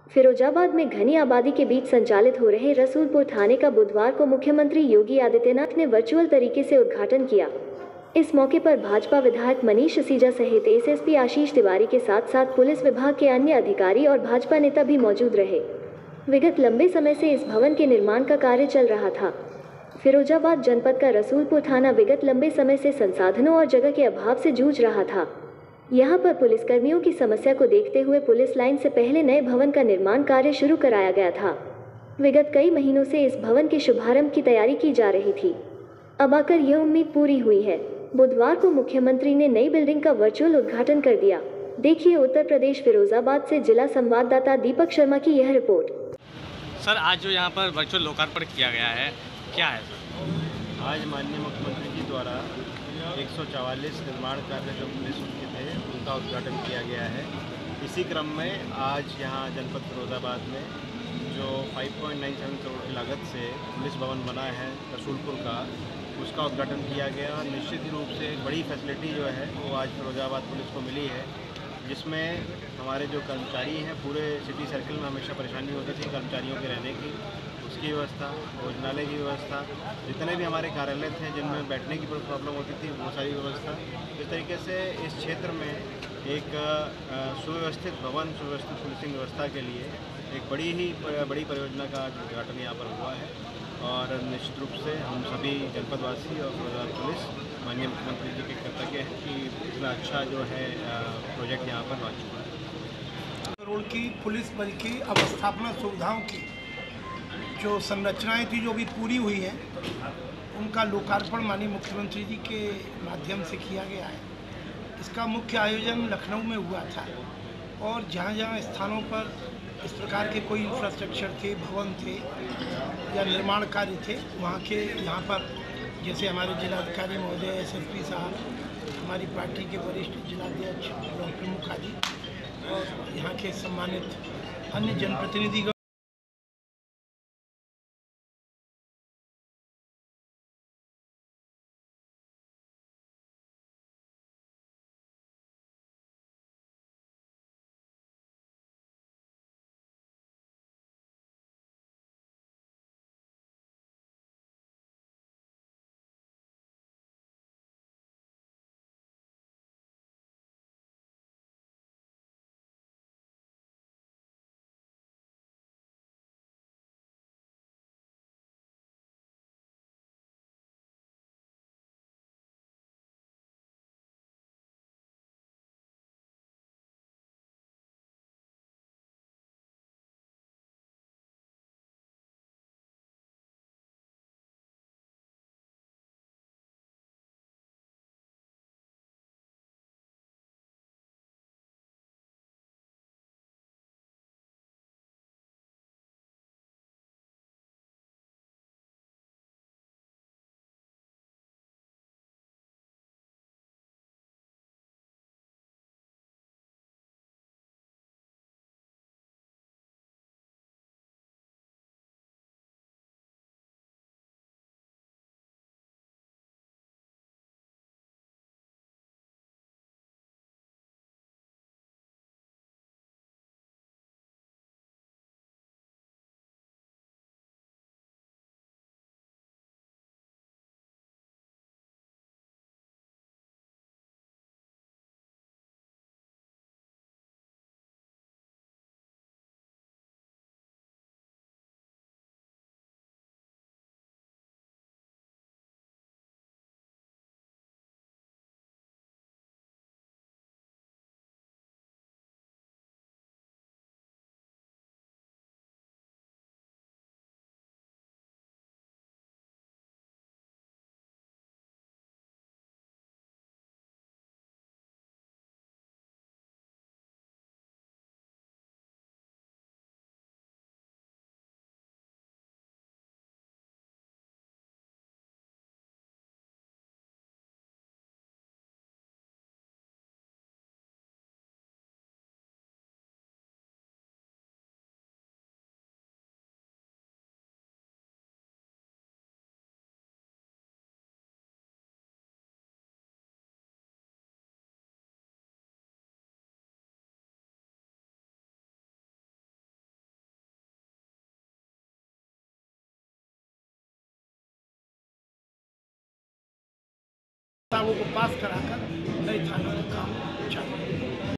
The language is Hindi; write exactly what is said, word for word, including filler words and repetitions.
फिरोजाबाद में घनी आबादी के बीच संचालित हो रहे रसूलपुर थाने का बुधवार को मुख्यमंत्री योगी आदित्यनाथ ने वर्चुअल तरीके से उद्घाटन किया। इस मौके पर भाजपा विधायक मनीष सिसोदिया सहित एसएसपी आशीष तिवारी के साथ साथ पुलिस विभाग के अन्य अधिकारी और भाजपा नेता भी मौजूद रहे। विगत लंबे समय से इस भवन के निर्माण का कार्य चल रहा था। फिरोजाबाद जनपद का रसूलपुर थाना विगत लंबे समय से संसाधनों और जगह के अभाव से जूझ रहा था। यहाँ पर पुलिसकर्मियों की समस्या को देखते हुए पुलिस लाइन से पहले नए भवन का निर्माण कार्य शुरू कराया गया था। विगत कई महीनों से इस भवन के शुभारंभ की तैयारी की जा रही थी। अब आकर यह उम्मीद पूरी हुई है। बुधवार को मुख्यमंत्री ने नई बिल्डिंग का वर्चुअल उद्घाटन कर दिया। देखिए उत्तर प्रदेश फिरोजाबाद से जिला संवाददाता दीपक शर्मा की यह रिपोर्ट। सर, आज जो यहाँ पर वर्चुअल लोकार्पण किया गया है, क्या है सर? आज माननीय मुख्यमंत्री जी द्वारा एक सौ चवालीस निर्माण कार्य जो पुलिस के थे उनका उद्घाटन किया गया है। इसी क्रम में आज यहाँ जनपद फिरोजाबाद में जो पाँच पॉइंट नौ सात करोड़ की लागत से पुलिस भवन बना है रसूलपुर का, उसका उद्घाटन किया गया। और निश्चित ही रूप से एक बड़ी फैसिलिटी जो है वो आज फिरोजाबाद पुलिस को मिली है, जिसमें हमारे जो कर्मचारी हैं, पूरे सिटी सर्किल में हमेशा परेशानी होती थी कर्मचारियों के रहने की, उसकी व्यवस्था, भोजनालय की व्यवस्था, जितने भी हमारे कार्यालय थे जिनमें बैठने की प्रॉब्लम होती थी वो सारी व्यवस्था। इस तरीके से इस क्षेत्र में एक सुव्यवस्थित भवन, सुव्यवस्थित पुलिसिंग व्यवस्था के लिए एक बड़ी ही बड़ी परियोजना का उद्घाटन यहाँ पर हुआ है। और निश्चित रूप से हम सभी जनपदवासी और फिरोजाबाद पुलिस माननीय मुख्यमंत्री जी के कृतज्ञ हैं कि इतना अच्छा जो है प्रोजेक्ट यहाँ पर लॉन्च हुआ है। करोड़ की पुलिस बल की अवस्थापना सुविधाओं की जो संरचनाएं थी जो भी पूरी हुई हैं, उनका लोकार्पण माननीय मुख्यमंत्री जी के माध्यम से किया गया है। इसका मुख्य आयोजन लखनऊ में हुआ था और जहाँ जहाँ स्थानों पर इस प्रकार के कोई इंफ्रास्ट्रक्चर थे, भवन थे या निर्माण कार्य थे, वहाँ के यहाँ पर जैसे हमारे जिलाधिकारी महोदय, एसएसपी साहब, हमारी पार्टी के वरिष्ठ जिलाध्यक्ष डॉक्टर मुखर्जी और यहाँ के सम्मानित अन्य जनप्रतिनिधिगण प्रस्तावों को पास कराकर नए थानों का काम